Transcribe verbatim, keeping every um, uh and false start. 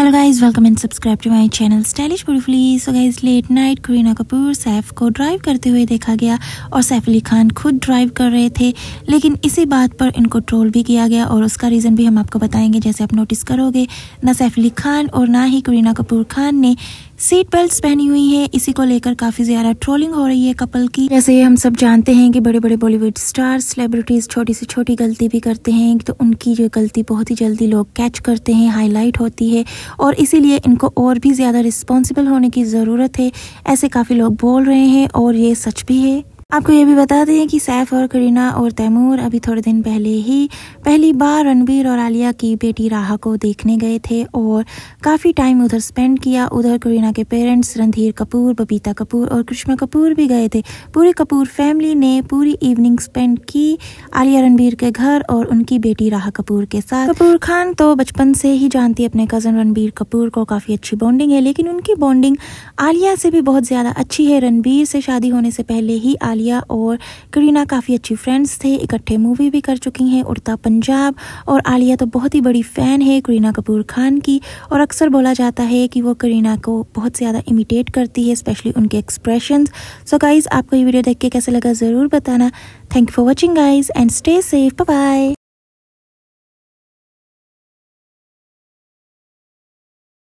Hello guys, welcome and subscribe to my channel stylish beautifully. So guys, late night Kareena Kapoor Saif को drive करते हुए देखा गया और सैफ अली खान खुद ड्राइव कर रहे थे, लेकिन इसी बात पर इनको ट्रोल भी किया गया और उसका रीज़न भी हम आपको बताएंगे। जैसे आप नोटिस करोगे, ना सैफ अली खान और ना ही करीना कपूर खान ने सीट बेल्ट्स पहनी हुई है। इसी को लेकर काफ़ी ज़्यादा ट्रोलिंग हो रही है कपल की। जैसे हम सब जानते हैं कि बड़े बड़े बॉलीवुड स्टार्स, सेलिब्रिटीज़ छोटी से छोटी गलती भी करते हैं तो उनकी जो गलती बहुत ही जल्दी लोग कैच करते हैं, हाईलाइट होती है और इसीलिए इनको और भी ज़्यादा रिस्पॉन्सिबल होने की ज़रूरत है, ऐसे काफ़ी लोग बोल रहे हैं और ये सच भी है। आपको ये भी बता दें कि सैफ और करीना और तैमूर अभी थोड़े दिन पहले ही पहली बार रणबीर और आलिया की बेटी राहा को देखने गए थे और काफ़ी टाइम उधर स्पेंड किया। उधर करीना के पेरेंट्स रणधीर कपूर, बबीता कपूर और करिश्मा कपूर भी गए थे। पूरी कपूर फैमिली ने पूरी इवनिंग स्पेंड की आलिया रणबीर के घर और उनकी बेटी राहा कपूर के साथ। कपूर खान तो बचपन से ही जानती है अपने कज़न रणबीर कपूर को, काफ़ी अच्छी बॉन्डिंग है, लेकिन उनकी बॉन्डिंग आलिया से भी बहुत ज़्यादा अच्छी है। रणबीर से शादी होने से पहले ही आलिया और करीना काफ़ी अच्छी फ्रेंड्स थे, इकट्ठे मूवी भी कर चुकी हैं, उड़ता पंजाब। और आलिया तो बहुत ही बड़ी फ़ैन है करीना कपूर खान की और अक्सर बोला जाता है कि वो करीना को बहुत ज़्यादा इमिटेट करती है, स्पेशली उनके एक्सप्रेशंस। सो गाइज़, आपको ये वीडियो देख के कैसा लगा ज़रूर बताना। Thank you for watching guys and stay safe, bye bye.